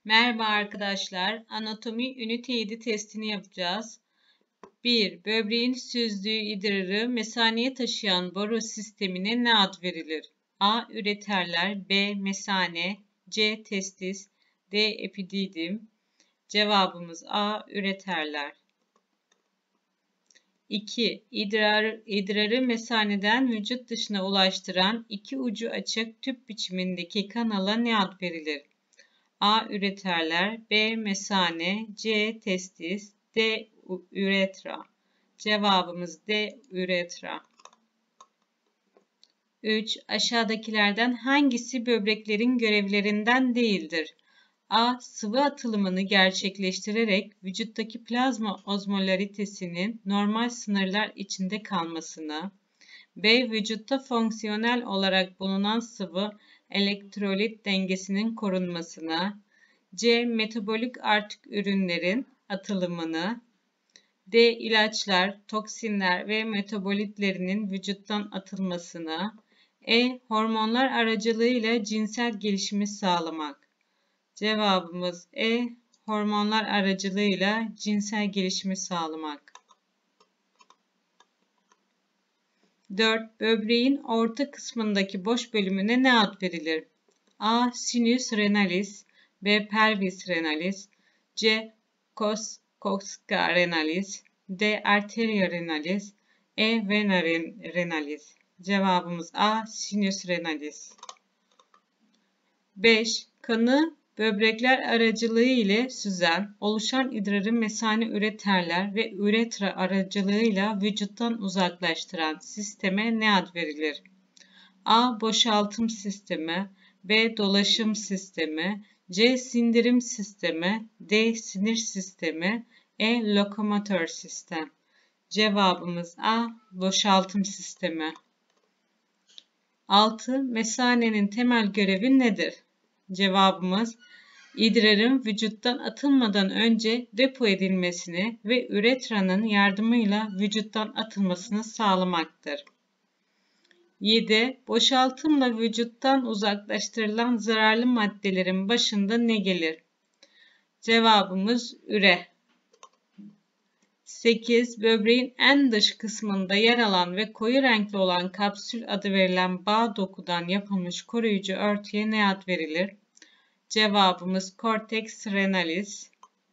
Merhaba arkadaşlar. Anatomi ünite 7 testini yapacağız. 1. Böbreğin süzdüğü idrarı mesaneye taşıyan boru sistemine ne ad verilir? A. Üreterler, B. Mesane, C. Testis, D. Epididim. Cevabımız A. Üreterler. 2. İdrarı mesaneden vücut dışına ulaştıran iki ucu açık tüp biçimindeki kanala ne ad verilir? A. Üreterler, B. Mesane, C. Testis, D. Üretra. Cevabımız D. Üretra. 3. Aşağıdakilerden hangisi böbreklerin görevlerinden değildir? A. Sıvı atılımını gerçekleştirerek vücuttaki plazma ozmolaritesinin normal sınırlar içinde kalmasını, B. Vücutta fonksiyonel olarak bulunan sıvı elektrolit dengesinin korunmasına, C. Metabolik artık ürünlerin atılımını, D. İlaçlar, toksinler ve metabolitlerinin vücuttan atılmasına, E. Hormonlar aracılığıyla cinsel gelişimi sağlamak. Cevabımız E. Hormonlar aracılığıyla cinsel gelişimi sağlamak. 4. Böbreğin orta kısmındaki boş bölümüne ne ad verilir? A. Sinus renalis, B. Pelvis renalis, C. Cosca renalis, D. Arteria renalis, E. Vena renalis. Cevabımız A. Sinus renalis. 5. Kanı böbrekler aracılığı ile süzen, oluşan idrarı mesane üreterler ve üretra aracılığıyla vücuttan uzaklaştıran sisteme ne ad verilir? A. Boşaltım sistemi, B. Dolaşım sistemi, C. Sindirim sistemi, D. Sinir sistemi, E. Lokomotor sistem. Cevabımız A. Boşaltım sistemi. 6. Mesanenin temel görevi nedir? Cevabımız idrarın vücuttan atılmadan önce depo edilmesini ve üretranın yardımıyla vücuttan atılmasını sağlamaktır. 7. Boşaltımla vücuttan uzaklaştırılan zararlı maddelerin başında ne gelir? Cevabımız üre. 8. Böbreğin en dış kısmında yer alan ve koyu renkli olan kapsül adı verilen bağ dokudan yapılmış koruyucu örtüye ne ad verilir? Cevabımız cortex renalis.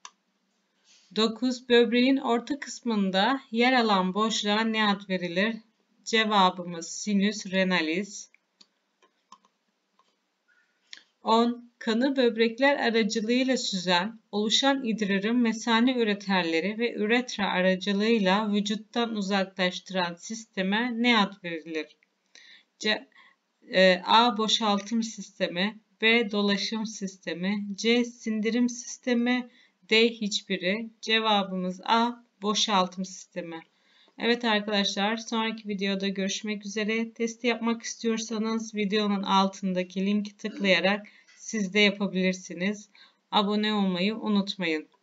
9. Böbreğin orta kısmında yer alan boşluğa ne ad verilir? Cevabımız sinus renalis. 10. Kanı böbrekler aracılığıyla süzen, oluşan idrarın mesane üreterleri ve üretra aracılığıyla vücuttan uzaklaştıran sisteme ne ad verilir? A. Boşaltım sistemi, B. Dolaşım sistemi, C. Sindirim sistemi, D. Hiçbiri. Cevabımız A. Boşaltım sistemi. Evet arkadaşlar, sonraki videoda görüşmek üzere. Testi yapmak istiyorsanız videonun altındaki linki tıklayarak siz de yapabilirsiniz. Abone olmayı unutmayın.